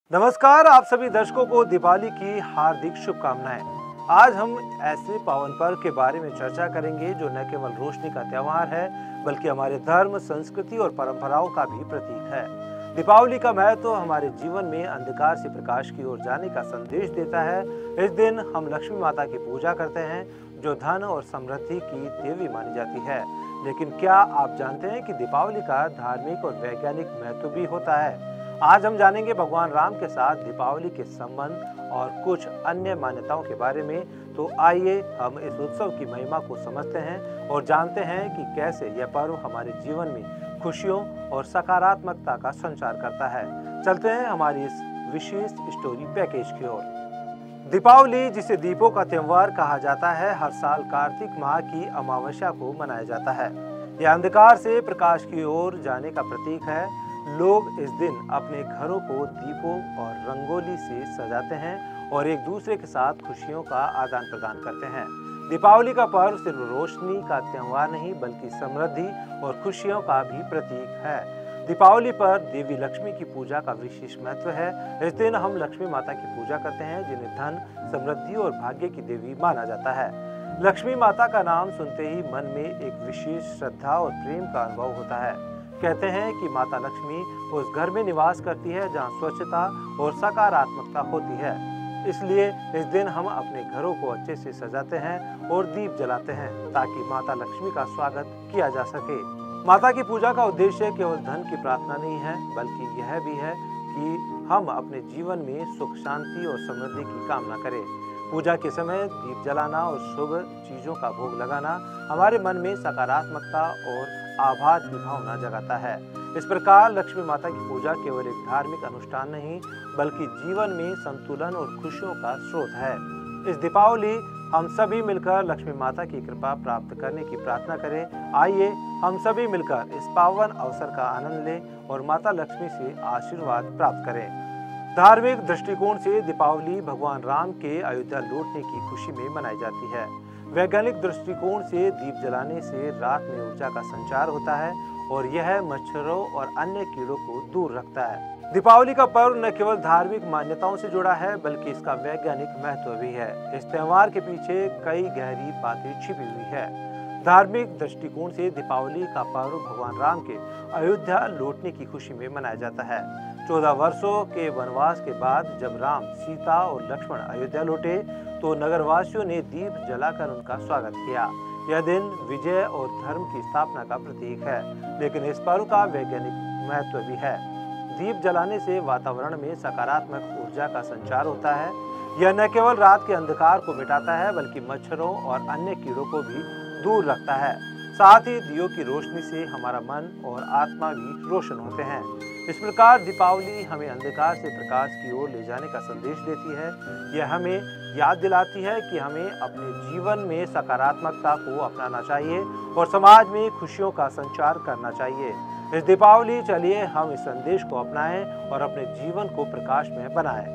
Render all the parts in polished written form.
नमस्कार, आप सभी दर्शकों को दीपावली की हार्दिक शुभकामनाएं। आज हम ऐसे पावन पर्व के बारे में चर्चा करेंगे जो न केवल रोशनी का त्योहार है बल्कि हमारे धर्म, संस्कृति और परंपराओं का भी प्रतीक है। दीपावली का महत्व तो हमारे जीवन में अंधकार से प्रकाश की ओर जाने का संदेश देता है। इस दिन हम लक्ष्मी माता की पूजा करते हैं जो धन और समृद्धि की देवी मानी जाती है। लेकिन क्या आप जानते हैं कि दीपावली का धार्मिक और वैज्ञानिक महत्व भी होता है? आज हम जानेंगे भगवान राम के साथ दीपावली के संबंध और कुछ अन्य मान्यताओं के बारे में। तो आइए हम इस उत्सव की महिमा को समझते हैं और जानते हैं कि कैसे यह पर्व हमारे जीवन में खुशियों और सकारात्मकता का संचार करता है। चलते हैं हमारी इस विशेष स्टोरी पैकेज की ओर। दीपावली, जिसे दीपों का त्योहार कहा जाता है, हर साल कार्तिक माह की अमावस्या को मनाया जाता है। यह अंधकार से प्रकाश की ओर जाने का प्रतीक है। लोग इस दिन अपने घरों को दीपों और रंगोली से सजाते हैं और एक दूसरे के साथ खुशियों का आदान प्रदान करते हैं। दीपावली का पर्व सिर्फ रोशनी का त्योहार नहीं बल्कि समृद्धि और खुशियों का भी प्रतीक है। दीपावली पर देवी लक्ष्मी की पूजा का विशेष महत्व है। इस दिन हम लक्ष्मी माता की पूजा करते हैं जिन्हें धन, समृद्धि और भाग्य की देवी माना जाता है। लक्ष्मी माता का नाम सुनते ही मन में एक विशेष श्रद्धा और प्रेम का अनुभव होता है। कहते हैं कि माता लक्ष्मी उस घर में निवास करती है जहां स्वच्छता और सकारात्मकता होती है। इसलिए इस दिन हम अपने घरों को अच्छे से सजाते हैं और दीप जलाते हैं ताकि माता लक्ष्मी का स्वागत किया जा सके। माता की पूजा का उद्देश्य केवल धन की प्रार्थना नहीं है बल्कि यह भी है कि हम अपने जीवन में सुख, शांति और समृद्धि की कामना करें। पूजा के समय दीप जलाना और शुभ चीजों का भोग लगाना हमारे मन में सकारात्मकता और आभार की भावना जगाता है। इस प्रकार लक्ष्मी माता की पूजा केवल एक धार्मिक अनुष्ठान नहीं बल्कि जीवन में संतुलन और खुशियों का स्रोत है। इस दीपावली हम सभी मिलकर लक्ष्मी माता की कृपा प्राप्त करने की प्रार्थना करें। आइए हम सभी मिलकर इस पावन अवसर का आनंद लें और माता लक्ष्मी से आशीर्वाद प्राप्त करें। धार्मिक दृष्टिकोण से दीपावली भगवान राम के अयोध्या लौटने की खुशी में मनाई जाती है। वैज्ञानिक दृष्टिकोण से दीप जलाने से रात में ऊर्जा का संचार होता है और यह मच्छरों और अन्य कीड़ों को दूर रखता है। दीपावली का पर्व न केवल धार्मिक मान्यताओं से जुड़ा है बल्कि इसका वैज्ञानिक महत्व भी है। इस त्योहार के पीछे कई गहरी बातें छिपी हुई है। धार्मिक दृष्टिकोण से दीपावली का पर्व भगवान राम के अयोध्या लौटने की खुशी में मनाया जाता है। 14 वर्षों के वनवास के बाद जब राम, सीता और लक्ष्मण अयोध्या लौटे तो नगरवासियों ने दीप जलाकर उनका स्वागत किया। यह दिन विजय और धर्म की स्थापना का प्रतीक है। लेकिन इस पर्व का वैज्ञानिक महत्व भी है। दीप जलाने से वातावरण में सकारात्मक ऊर्जा का संचार होता है। यह न केवल रात के अंधकार को मिटाता है बल्कि मच्छरों और अन्य कीड़ों को भी दूर रखता है। साथ ही दियों की रोशनी से हमारा मन और आत्मा भी रोशन होते हैं। इस प्रकार दीपावली हमें अंधकार से प्रकाश की ओर ले जाने का संदेश देती है। यह हमें याद दिलाती है कि हमें अपने जीवन में सकारात्मकता को अपनाना चाहिए और समाज में खुशियों का संचार करना चाहिए। इस दीपावली चलिए हम इस संदेश को अपनाएं और अपने जीवन को प्रकाश में बनाएं।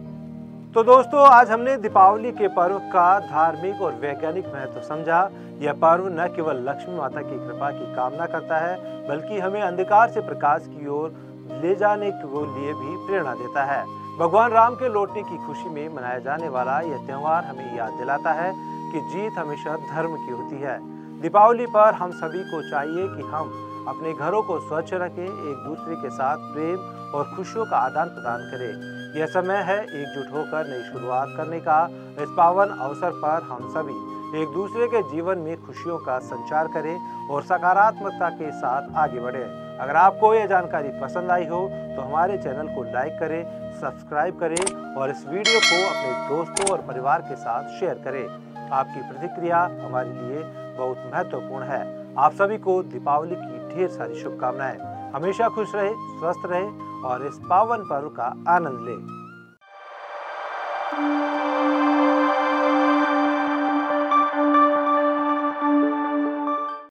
तो दोस्तों, आज हमने दीपावली के पर्व का धार्मिक और वैज्ञानिक महत्व समझा। यह पर्व न केवल लक्ष्मी माता की कृपा की कामना करता है बल्कि हमें अंधकार से प्रकाश की ओर ले जाने के लिए भी प्रेरणा देता है। भगवान राम के लौटने की खुशी में मनाया जाने वाला यह त्योहार हमें याद दिलाता है कि जीत हमेशा धर्म की होती है। दीपावली पर हम सभी को चाहिए कि हम अपने घरों को स्वच्छ रखें, एक दूसरे के साथ प्रेम और खुशियों का आदान प्रदान करें। यह समय है एकजुट होकर नई शुरुआत करने का। इस पावन अवसर पर हम सभी एक दूसरे के जीवन में खुशियों का संचार करें और सकारात्मकता के साथ आगे बढ़ें। अगर आपको यह जानकारी पसंद आई हो तो हमारे चैनल को लाइक करें, सब्सक्राइब करें और इस वीडियो को अपने दोस्तों और परिवार के साथ शेयर करें। आपकी प्रतिक्रिया हमारे लिए बहुत महत्वपूर्ण है। आप सभी को दीपावली की ढेर सारी शुभकामनाएं। हमेशा खुश रहे, स्वस्थ रहे और इस पावन पर्व का आनंद लें।